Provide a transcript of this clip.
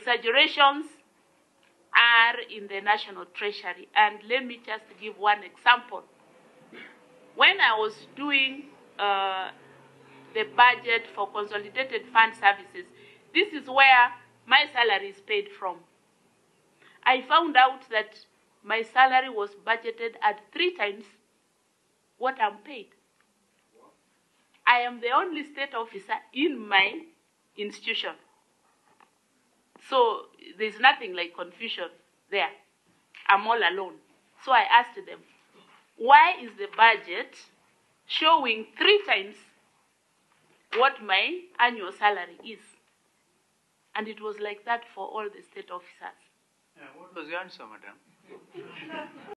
exaggerations are in the National Treasury. And let me just give one example. When I was doing the budget for Consolidated Fund Services, this is where my salary is paid from. I found out that my salary was budgeted at 3 times what I'm paid. I am the only state officer in my institution. So there's nothing like confusion there. I'm all alone. So I asked them, why is the budget showing 3 times what my annual salary is? And it was like that for all the state officers. What was the answer, madam?